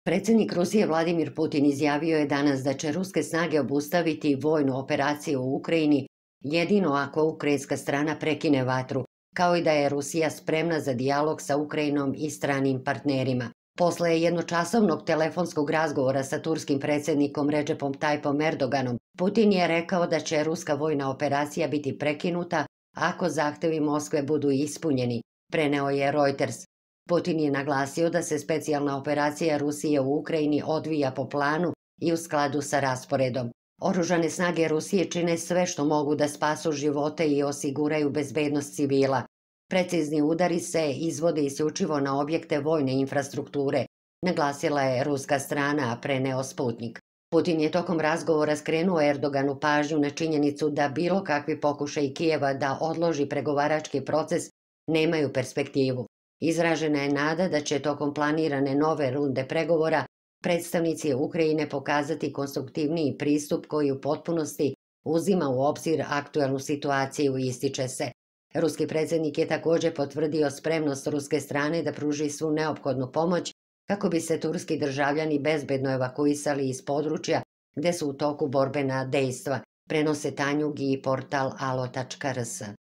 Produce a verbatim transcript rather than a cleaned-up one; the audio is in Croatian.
Predsjednik Rusije Vladimir Putin izjavio je danas da će ruske snage obustaviti vojnu operaciju u Ukrajini jedino ako ukrajinska strana prekine vatru, kao i da je Rusija spremna za dijalog sa Ukrajinom i stranim partnerima. Posle jednočasovnog telefonskog razgovora sa turskim predsjednikom Recepom Tayyipom Erdoganom, Putin je rekao da će ruska vojna operacija biti prekinuta ako zahtevi Moskve budu ispunjeni, preneo je Reuters. Putin je naglasio da se specijalna operacija Rusije u Ukrajini odvija po planu i u skladu sa rasporedom. Oružane snage Rusije čine sve što mogu da spasu živote i osiguraju bezbednost civila. Precizni udari se izvode isključivo na objekte vojne infrastrukture, naglasila je ruska strana, a preneo Sputnik. Putin je tokom razgovora skrenuo Erdoganu pažnju na činjenicu da bilo kakvi pokušaj Kijeva da odloži pregovarački proces nemaju perspektivu. Izražena je nada da će tokom planirane nove runde pregovora predstavnici Ukrajine pokazati konstruktivniji pristup koji u potpunosti uzima u obzir aktuelnu situaciju, ističe se. Ruski predsjednik je također potvrdio spremnost ruske strane da pruži svu neophodnu pomoć kako bi se turski državljani bezbedno evakuisali iz područja gde su u toku borbena dejstva, prenose Tanjug i portal alo tačka rs.